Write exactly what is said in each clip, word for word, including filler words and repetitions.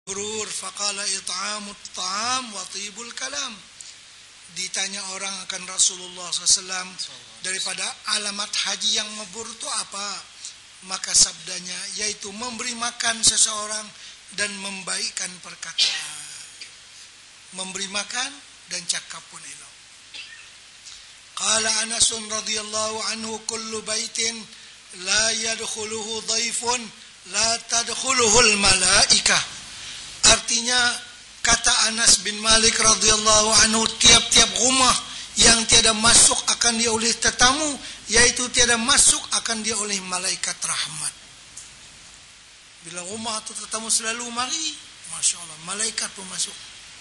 Burur faqala it'amut ta'am wa tibul kalam. Ditanya orang akan Rasulullah sallallahu alaihi wasallam daripada alamat haji yang mabrur itu apa? Maka sabdanya yaitu memberi makan seseorang dan membaikkan perkataan. Memberi makan dan cakap pun elok. Qala Anas radhiyallahu anhu kullu baitin la yadkhuluhu dhaifun la tadkhuluhul malaikah. Artinya kata Anas bin Malik radhiyallahu anhu, tiap-tiap rumah yang tiada masuk akan dia oleh tetamu, yaitu tiada masuk akan dia oleh malaikat rahmat. Bila rumah itu tetamu selalu mari, masya Allah, malaikat pun masuk.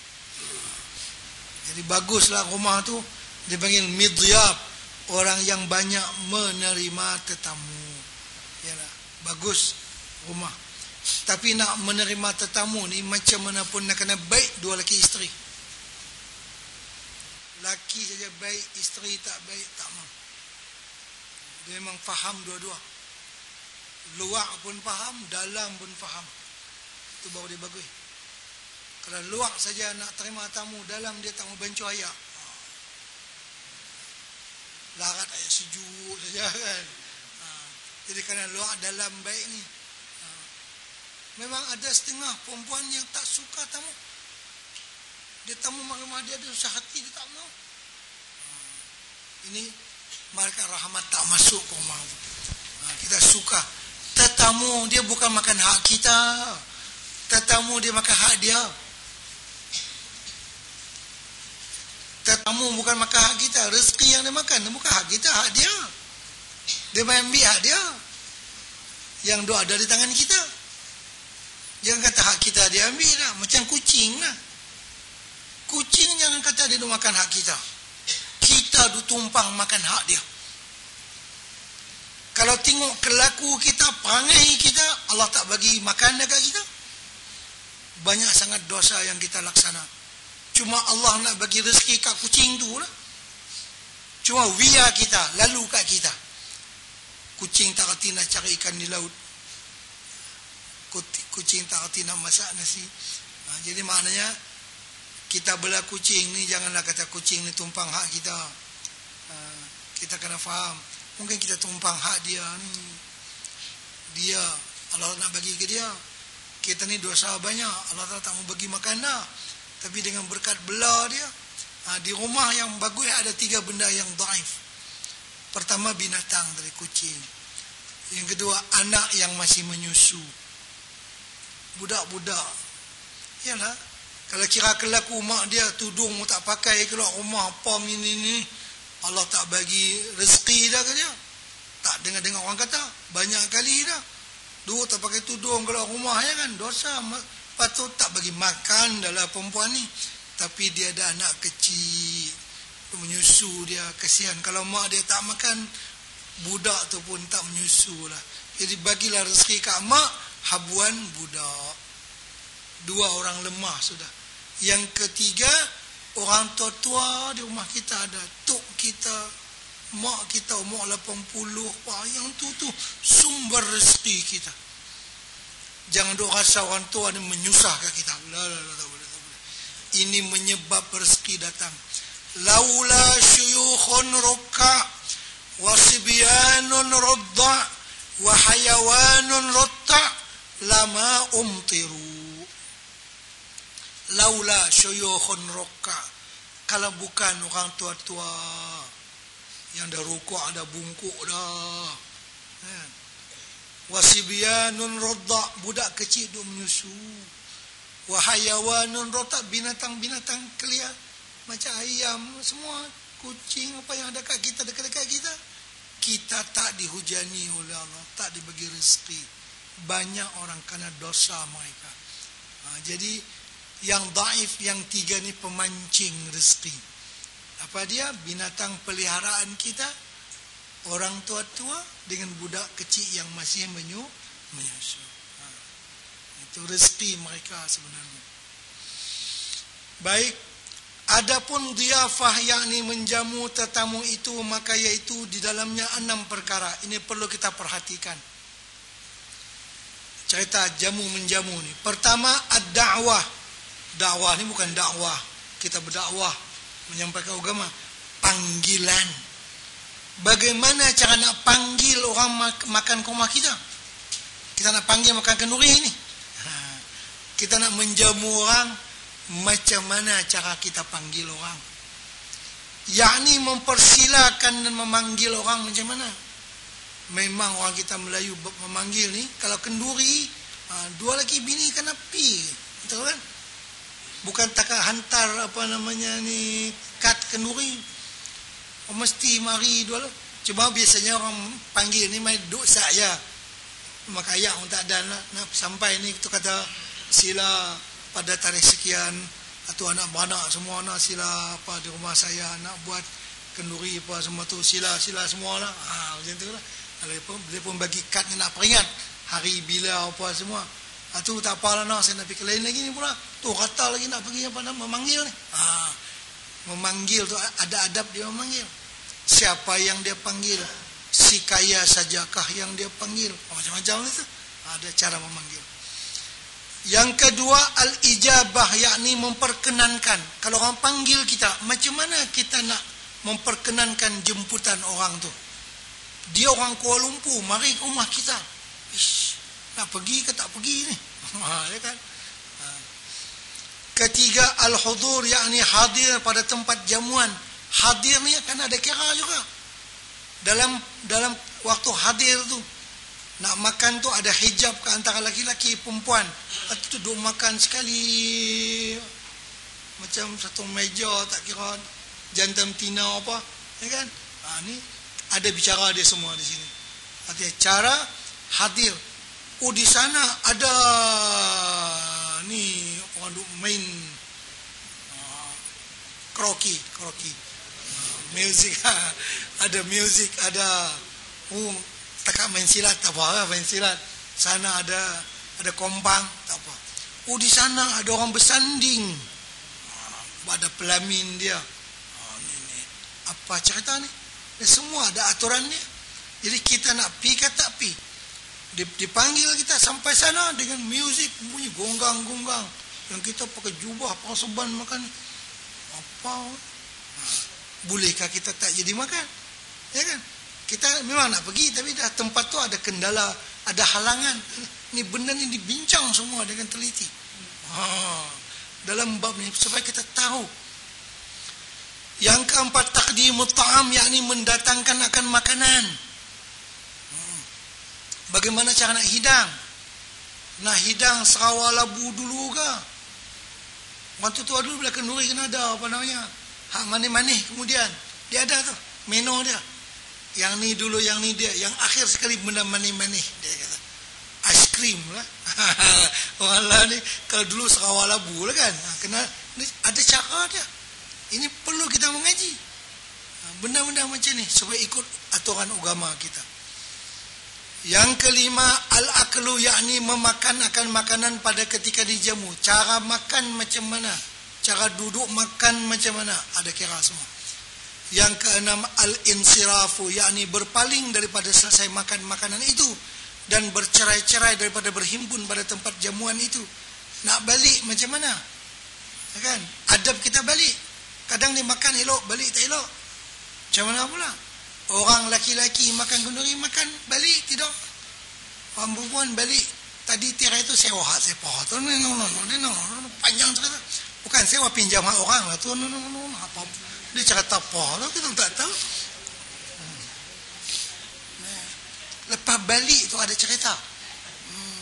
Jadi baguslah rumah itu dipanggil midyab, orang yang banyak menerima tetamu. Yalah, bagus rumah. Tapi nak menerima tetamu ni macam mana pun nak kena baik dua laki isteri. Laki saja baik, isteri tak baik, tak mau. Dia memang faham dua-dua. Luar pun faham, dalam pun faham. Itu baru dia bagus. Kalau luar saja nak terima tamu, dalam dia tak mau bancu ayak. Larat ayak sejuk saja kan. Jadi kerana luar dalam baik ni. Memang ada setengah perempuan yang tak suka tamu. Dia tamu rumah dia, dia susah hati, dia tak mau. Ini mereka rahmat tak masuk ke rumah. Kita suka. Tetamu dia bukan makan hak kita. Tetamu dia makan hak dia. Tetamu bukan makan hak kita. Rezeki yang dia makan, dia bukan hak kita, hak dia. Dia main ambil hak dia. Yang doa ada di tangan kita. Jangan kata hak kita dia ambil lah. Macam kucing lah. Kucing jangan kata dia makan hak kita. Kita tumpang makan hak dia. Kalau tengok kelaku kita, perangai kita, Allah tak bagi makan dekat kita. Banyak sangat dosa yang kita laksana. Cuma Allah nak bagi rezeki kat kucing tu lah. Cuma via kita, lalu kat kita. Kucing tak reti nak cari ikan di laut. Kucing tak reti nak masak nasi. Ha, jadi maknanya kita bela kucing ni, janganlah kata kucing ni tumpang hak kita. Ha, kita kena faham, mungkin kita tumpang hak dia ni. Dia Allah nak bagi ke dia. Kita ni dosa banyak, Allah tak mau bagi makan dah. Tapi dengan berkat bela dia, ha, di rumah yang bagus ada tiga benda yang dhaif. Pertama binatang dari kucing. Yang kedua anak yang masih menyusu. Budak-budak. Yalah. Kalau kira kelaku mak dia tudung tak pakai keluar rumah apa ini ni, Allah tak bagi rezeki dah ke dia. Tak dengar-dengar orang kata banyak kali dah. Dua tak pakai tudung keluar rumah ya kan, dosa. Patut tak bagi makan dalam perempuan ni. Tapi dia ada anak kecil, menyusu dia, kesian. Kalau mak dia tak makan, budak tu pun tak menyusu lah. Jadi bagilah rezeki kat mak, habuan budak. Dua orang lemah sudah. Yang ketiga, orang tua-tua di rumah kita ada. Tok kita, mak kita umur lapan puluh. Wah, yang tu tu sumber rezeki kita. Jangan duk rasa orang tua ni menyusahkan kita. La, la, la, tak boleh, tak boleh. Ini menyebab rezeki datang. Laula syuyukhun rukka wasibyanun radda wa hayawanun ratta lama umtiru. Laula syuyukhun rukka, kalau bukan orang tua-tua yang dah rukuk, ada bungkuk dah. Wasibyanun radda, budak kecil duk menyusu. Wa hayawanun ratta, binatang-binatang kelia macam ayam semua, kucing apa yang ada kat kita, dekat-dekat kita. Kita tak dihujani oleh Allah, tak dibagi rezeki. Banyak orang kena dosa mereka. Ha, jadi yang daif yang tiga ni pemancing rezeki. Apa dia? Binatang peliharaan kita, orang tua-tua dengan budak kecil yang masih menyu, menyusu. Ha, itu rezeki mereka sebenarnya. Baik. Adapun dhiyafah yakni menjamu tetamu itu, maka yaitu di dalamnya enam perkara. Ini perlu kita perhatikan. cerita jamu menjamu ni. Pertama, ad-da'wah. Dakwah ni bukan dakwah kita berdakwah menyampaikan agama, panggilan. Bagaimana cara nak panggil orang mak- makan ke rumah kita? Kita nak panggil makan kenduri ni. Ha. Kita nak menjamu orang, macam mana cara kita panggil orang? Yakni mempersilakan dan memanggil orang macam mana? Memang orang kita Melayu memanggil ni, kalau kenduri, ha, dua lagi bini kan api. Betul kan? Bukan tak hantar apa namanya ni, kad kenduri. Oh, mesti mari dua. Cuma biasanya orang panggil ni mai duk saya. Maka ayah orang tak ada nak, nak sampai ni tu kata sila pada tarikh sekian, atau anak beranak semua nak sila apa di rumah saya nak buat kenduri apa semua tu, sila sila semua lah. Ha, macam tu lah. Dia pun, dia pun bagi kad ni nak peringat hari bila apa semua. Ha, tu tak apalah nak, saya nak pergi lain lagi ni pula. Tu kata lagi nak pergi apa nak memanggil ni. Ha, memanggil tu ada adab dia memanggil. Siapa yang dia panggil? Si kaya sajakah yang dia panggil? Macam-macam itu. Ada cara memanggil. Yang kedua, al-ijabah, yakni memperkenankan. Kalau orang panggil kita, macam mana kita nak memperkenankan jemputan orang tu? Dia orang Kuala Lumpur, mari ke rumah kita. Ish, nak pergi ke tak pergi ni? Ha, ya kan? Ha. Ketiga, al-hudur, yakni hadir pada tempat jamuan. Hadir ni kan ada kira juga. Dalam dalam waktu hadir tu, nak makan tu ada hijab ke antara laki-laki perempuan. Atau tu duduk makan sekali macam satu meja, tak kira jantan tina apa, ya kan? Ha, ni ada bicara dia semua di sini. Artinya cara hadir. Oh, di sana ada ni orang duk main uh, kroki, kroki. Music, ada music, ada oh, tak main silat, tak apa, main silat. Sana ada ada kompang, tak apa. Oh, di sana ada orang bersanding, ada pelamin dia. Oh, ni, ni. Apa cerita ni? Dia semua ada aturannya. Jadi kita nak pi ke tak pi, dipanggil kita sampai sana dengan music bunyi gonggang-gonggang. Yang kita pakai jubah, pakai serban makan. Apa? Bolehkah kita tak jadi makan? Ya kan? Kita memang nak pergi, tapi dah tempat tu ada kendala, ada halangan. Ni benda ni dibincang semua dengan teliti. Ha, dalam bab ni supaya kita tahu. Yang keempat, taqdimut ta'am, yakni mendatangkan akan makanan. Hmm. Bagaimana cara nak hidang? Nak hidang Sarawak labu dulu ke? Waktu tu dulu bila kenduri kena ada apa namanya? Hak manis-manis kemudian dia ada tu menu dia. Yang ni dulu, yang ni dia, yang akhir sekali benda manis-manis dia kata. Ice cream lah. Orang lah ni kalau dulu Sarawak labu lah kan. Kena ni ada cara dia. Ini perlu kita mengaji. Benda-benda macam ni supaya ikut aturan agama kita. Yang kelima, al-aklu, yakni memakan akan makanan pada ketika dijamu. Cara makan macam mana? Cara duduk makan macam mana? Ada kira semua. Yang keenam, al-insirafu, yakni berpaling daripada selesai makan makanan itu dan bercerai-cerai daripada berhimpun pada tempat jamuan itu. Nak balik macam mana? Kan? Adab kita balik. Kadang dia makan elok, balik tak elok. Macam mana pula? Orang laki-laki makan kenduri, makan balik tidak. Orang perempuan balik. Tadi tirai itu sewa hak sepa. Tu no no no no panjang cerita. Bukan sewa pinjam hak orang lah tu. No no no apa. Dia cerita apa lah kita tak tahu. Hmm. Lepas balik tu ada cerita. Hmm.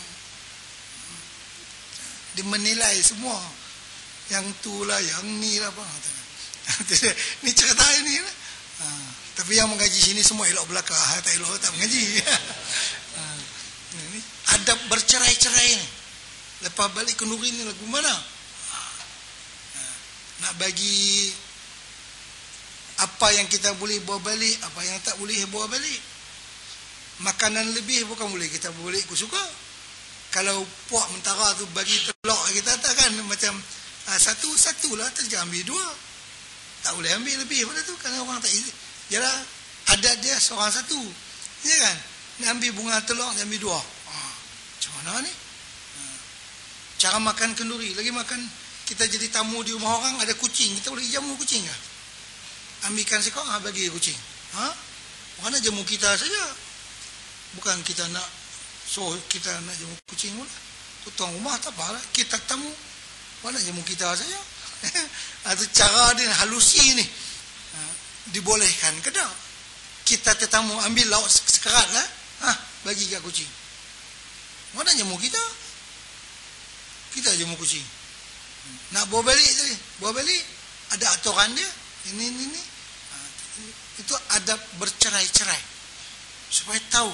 Dia menilai semua. Yang tu lah, yang ni lah apa. Ni cerita ini lah. Ha. Tapi yang mengaji sini semua elok belakang. Tak elok tak mengaji. Ha. Ini adab bercerai-cerai ni. Lepas balik kenduri ni lagu mana? Ha. Nak bagi apa yang kita boleh bawa balik, apa yang tak boleh bawa balik. Makanan lebih bukan boleh kita bawa balik aku suka. Kalau puak mentara tu bagi telur kita tak kan macam ha, satu-satu lah, tak jangan ambil dua. Tak boleh ambil lebih pada tu kerana orang tak izin. Yalah, adat dia seorang satu. Ya kan? Nak ambil bunga telur, dia ambil dua. Ha, macam mana ni? cara makan kenduri. Lagi makan, kita jadi tamu di rumah orang, ada kucing, kita boleh jamu kucing lah. Ambilkan seekor, ha, bagi kucing. Ha? Mana jamu kita saja. Bukan kita nak, so kita nak jamu kucing pun. Tuan rumah tak apa lah, kita tamu. Mana jamu kita saja. Itu cara dia halusi ni. Ha, dibolehkan ke tak? Kita tetamu ambil lauk sekerat lah. Ha, bagi kat kucing. Mana jamu kita? Kita jamu kucing. Nak bawa balik tadi. Bawa balik. Ada aturan dia. Ini, ini, ini. Ha, itu adab bercerai-cerai. Supaya tahu.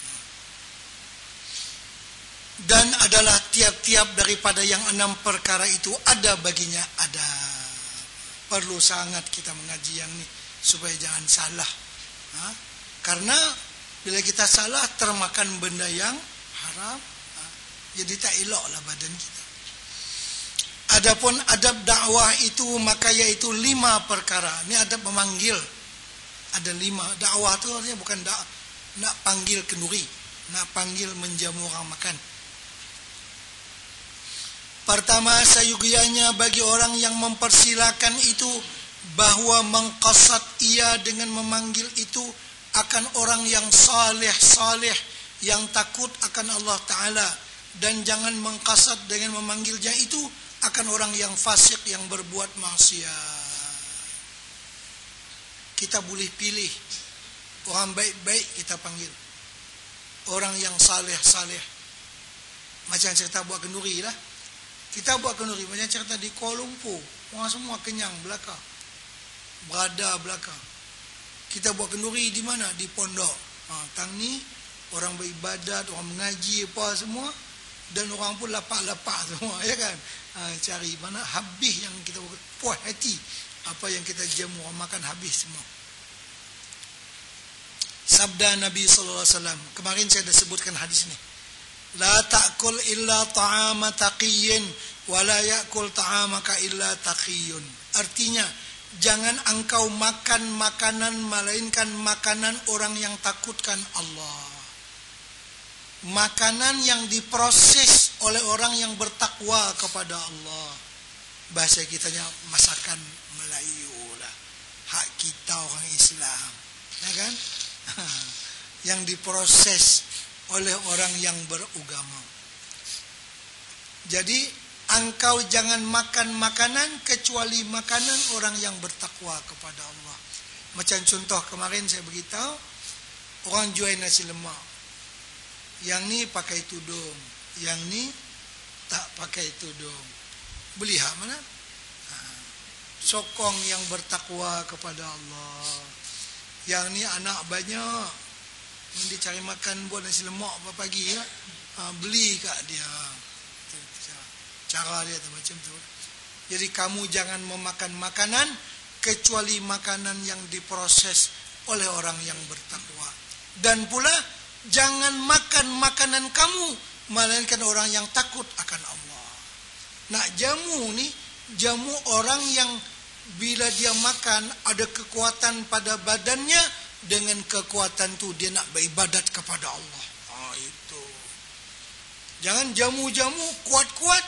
Dan adalah tiap-tiap daripada yang enam perkara itu ada baginya ada. Perlu sangat kita mengaji yang ni supaya jangan salah. Ha? Karena bila kita salah termakan benda yang haram, ha? Jadi tak eloklah badan kita. Adapun adab dakwah itu maka yaitu lima perkara. Ini adab memanggil. Ada lima. Dakwah tu artinya bukan da- nak panggil kenduri, nak panggil menjamu orang makan. Pertama, sayugianya bagi orang yang mempersilakan itu bahwa mengqasad ia dengan memanggil itu akan orang yang saleh-saleh yang takut akan Allah Ta'ala, dan jangan mengqasad dengan memanggilnya itu akan orang yang fasik yang berbuat maksiat. Kita boleh pilih orang baik-baik kita panggil, orang yang saleh-saleh. Macam cerita buat kenduri lah. Kita buat kenduri macam cerita di Kuala Lumpur, orang semua kenyang belakang, berada belakang. Kita buat kenduri di mana? Di pondok. Ha, tang ni orang beribadat, orang mengaji apa semua, dan orang pun lapak-lapak semua, ya kan? Ha, cari mana habis yang kita puas hati, apa yang kita jamu orang makan habis semua. Sabda Nabi sallallahu alaihi wasallam, kemarin saya dah sebutkan hadis ni. La ta'kul illa ta'ama taqiyyin wa la ya'kul ta'amaka illa taqiyun. Artinya, jangan engkau makan makanan melainkan makanan orang yang takutkan Allah. Makanan yang diproses oleh orang yang bertakwa kepada Allah. Bahasa kitanya masakan Melayu lah. Hak kita orang Islam. Ya kan? Yang diproses oleh orang yang beragama. Jadi engkau jangan makan makanan kecuali makanan orang yang bertakwa kepada Allah. Macam contoh kemarin saya beritahu, orang jual nasi lemak. Yang ni pakai tudung, yang ni tak pakai tudung. Beli hak mana? Ha. Sokong yang bertakwa kepada Allah. Yang ni anak banyak, dia cari makan buat nasi lemak pagi ya. Ha, beli kat dia. Cara dia tu macam tu. Jadi kamu jangan memakan makanan kecuali makanan yang diproses oleh orang yang bertakwa. Dan pula jangan makan makanan kamu melainkan orang yang takut akan Allah. Nak jamu ni, jamu orang yang bila dia makan ada kekuatan pada badannya, dengan kekuatan tu dia nak beribadat kepada Allah. Ah, itu. Jangan jamu-jamu kuat-kuat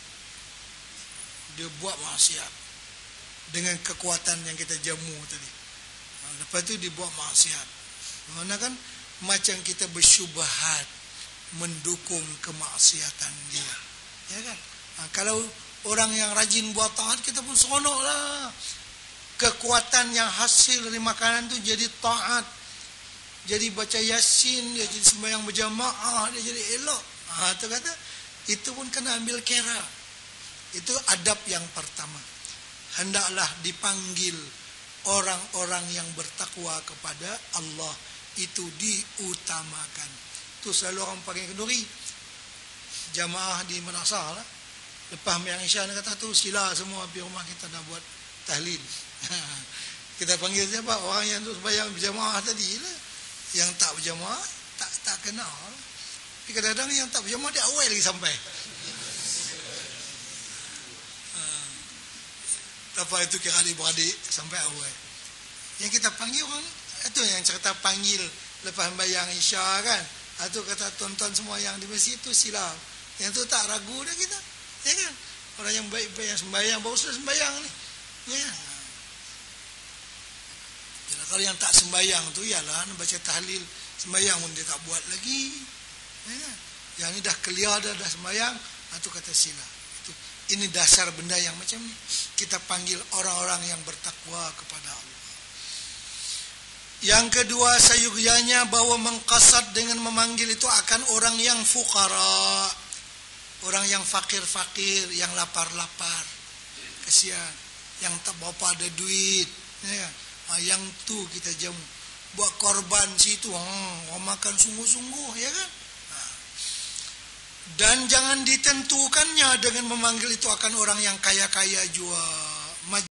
dia buat maksiat dengan kekuatan yang kita jamu tadi. Ha, lepas tu dia buat maksiat. Mana kan macam kita bersyubhat mendukung kemaksiatan dia. Ya kan? Ha, kalau orang yang rajin buat taat, kita pun seronoklah. Kekuatan yang hasil dari makanan tu jadi taat, jadi baca yasin, dia jadi sembahyang berjamaah, dia jadi elok. Ha, tu kata itu pun kena ambil kira. Itu adab yang pertama. Hendaklah dipanggil orang-orang yang bertakwa kepada Allah, itu diutamakan. Tu selalu orang panggil kenduri. Jamaah di madrasah lah, lepas sembahyang isya dia kata tu sila semua pergi rumah kita dah buat tahlil. Kita panggil siapa? Orang yang tu sembahyang berjamaah tadi lah. Yang tak berjamaah tak tak kenal. Tapi kadang-kadang yang tak berjamaah dia awal lagi sampai. Apa itu kira adik-beradik sampai awal. Yang kita panggil orang itu yang cerita panggil lepas sembahyang isya kan. Itu kata tuan-tuan semua yang di masjid tu sila. Yang tu tak ragu dah kita. Ya kan? Orang yang baik-baik yang sembahyang, baru sudah sembahyang nih. Ya. Jadi kalau yang tak sembahyang tu ialah baca tahlil, sembahyang pun dia tak buat lagi. Ya. Yang ini dah clear dah, dah sembahyang, itu kata sila. Itu ini dasar benda yang macam ni. Kita panggil orang-orang yang bertakwa kepada Allah. Yang kedua, sayugyanya bahwa mengqasad dengan memanggil itu akan orang yang fuqara, orang yang fakir-fakir, yang lapar-lapar, kasihan, yang tak bawa ada duit, ya. Yang tu kita jamu, buat korban situ, hmm, makan sungguh-sungguh, ya kan? Dan jangan ditentukannya dengan memanggil itu akan orang yang kaya-kaya jua.